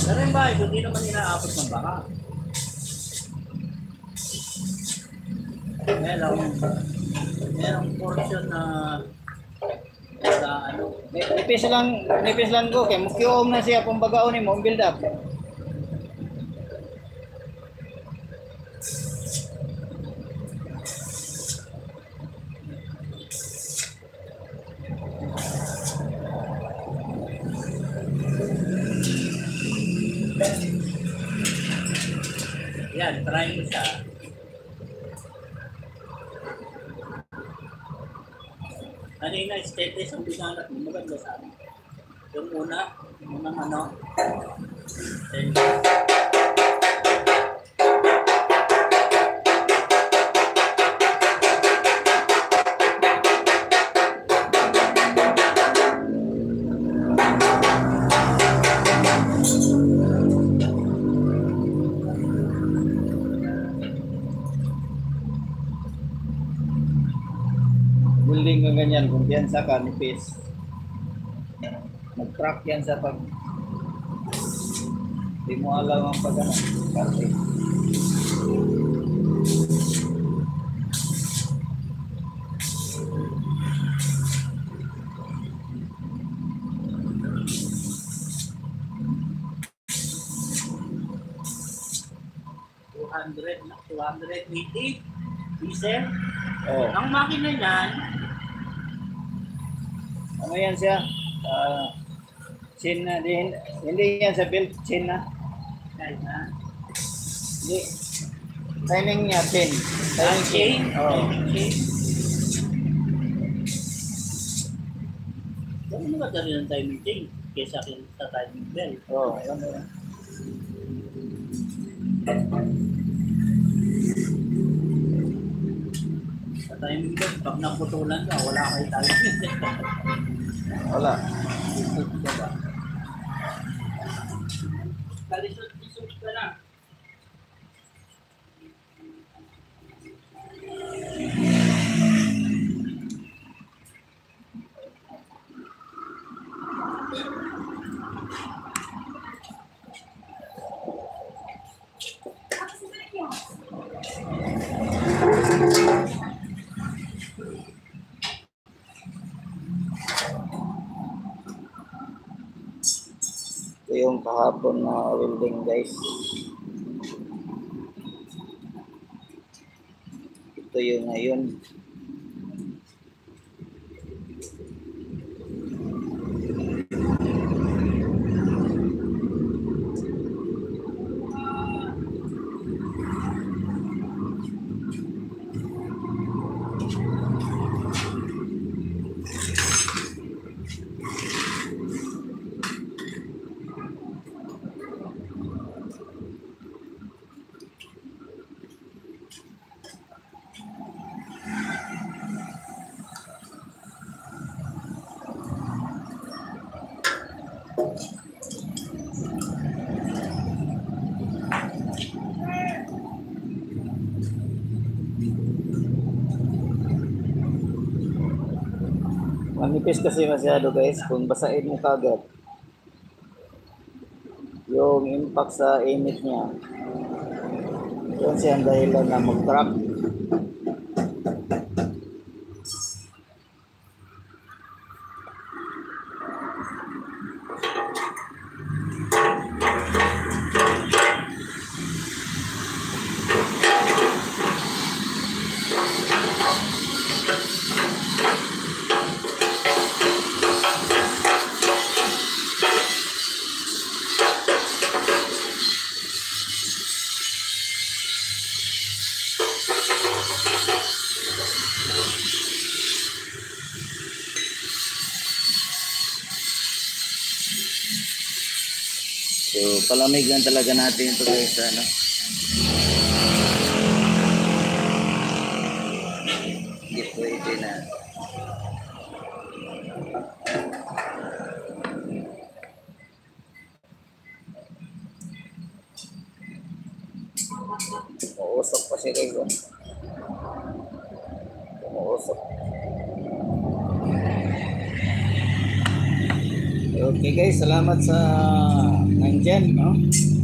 Pero yung bahay, hindi naman inaabot ng baka. Merong portion na ano. Nipis lang ko kay mukyom na siya kung bagaon ni mo build up. Yan, try mo siya. Kanina, status ang binanat mo. Maganda sa amin. Yung unang ano. Then, 'Building ng ganyan, kumpiyansa ka, nipis. Mag-track yan sa pag... Hindi mo alam ang pag-ano. Kasi... 280 diesel. Oh. Ang makina niyan, Ano yan siya? Chain na din. Hindi yan sa belt, chain na. Hindi. Timing niya, chain. chain. Oh. Chain. Ano maganda rin ang timing chain kaysa sa timing belt? Oh, ayun na. Sa timing belt, pag naputulan ka, wala kayo timing. Wala. Diba? Kalisod-lisod ka na. Ito yung kahapon na welding, guys. Ito yung ngayon. Manipis kasi masyado, guys. Kung basahin mo kagad yung impact sa init niya, yun siya ang dahilan na mag-crack. So, palamig lang talaga natin ito, guys. Ano? Hindi pwede na. Umuusok pa siya, guys. Umuusok. Okay, guys. Salamat sa 9 dyan, no?